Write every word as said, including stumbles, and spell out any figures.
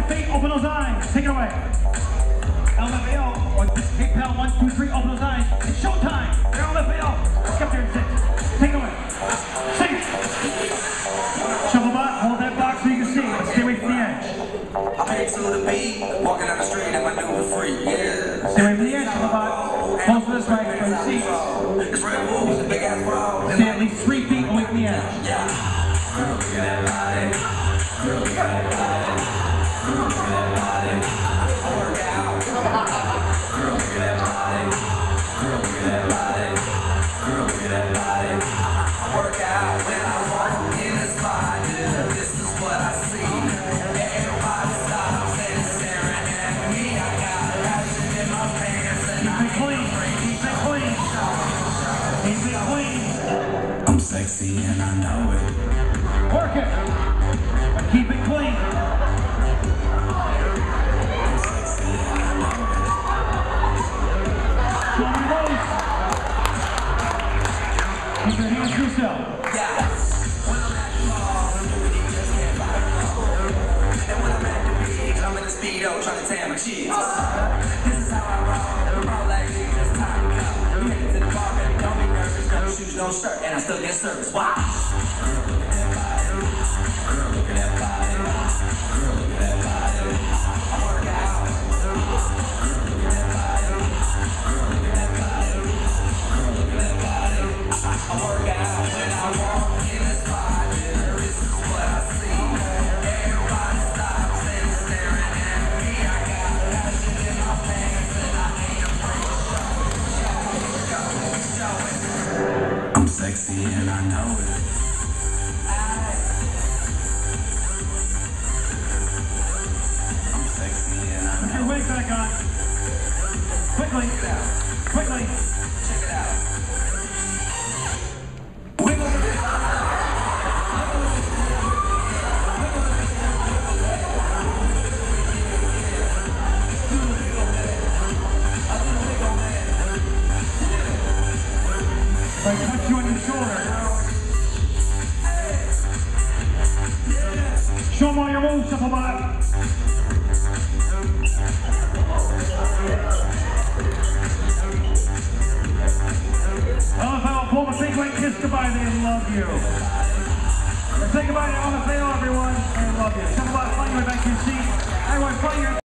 feet, open those eyes. Take it away. L F A O. Hey pal, one, two, three, open those eyes. It's showtime. They're L F A O. Skip there and sit. Take it away. Sing it. Shuffle bot, hold that box so you can see. Stay away from the edge. I paid to the beat, walking down the street and my dude was free. Yeah. Stay away from the edge, shuffle bot. Close to this right, for the seats. It's Red Bull, it's a big ass bro. Stay at least three feet away from the edge. Yeah. Girl, look at that body. Girl, look at that body. Girl, look at that body. I work out. Girl, look at that body. Girl, look at that body. Girl, look at that body. I work out when I walk in the spot. This is what I see. Everybody stops and staring at me. I got passion in my pants and I ain't afraid. Keep it clean. Keep it clean. I'm sexy and I know it. Work it. But keep it clean. I'm sexy and I know it. Show me those. Keep your hands to yourself. Yeah. When I'm at the mall, you just can't buy it. And when I'm at the beach, I'm in the speedo trying to tan my cheeks. This is how I roll. Roll like this, just time to go. You headed to the bar, baby, don't be nervous. No shoes, no shirt, and I still get service. Wow. Girl, look at that body. Girl, look at that body. Girl, look at that body. I work out. Girl, look at that body. Girl, look at that body. Girl, look at that body. I work out when I walk in the spot. This is what I see. Everybody stops and staring at me. I got passion in my pants and I ain't afraid to show it. Show it. Show it. I'm sexy and I know it. I'm sexy and I Put know your it. wig back on. Quickly. Check it out. Quickly. Check it out. Wiggle it. If I touch you on your shoulder. Show them all your moves, shuffle bot. L F A O, pull the big white kiss goodbye, they love you. Let's say goodbye to L F A O, everyone. They love you. Shuffle bot, find your way back to your seat. Everyone, find your